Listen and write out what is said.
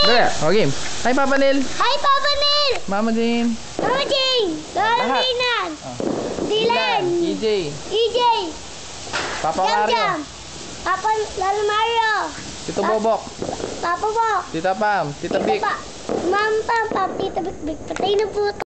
Dali, okay. Hi, Papa Nel. Hi, Papa Nel! Mama Jane. Mama Jane! Lola Lahat. Reynan! Oh. Dylan! EJ. EJ! Papa Jam Mario. Jam! Papa Lalo Mario! Tito Bobok. Papa Bok! Tita Pam. Tita Tita Vic. Ma'am Pam, Tita Bik Bik. Patay na po.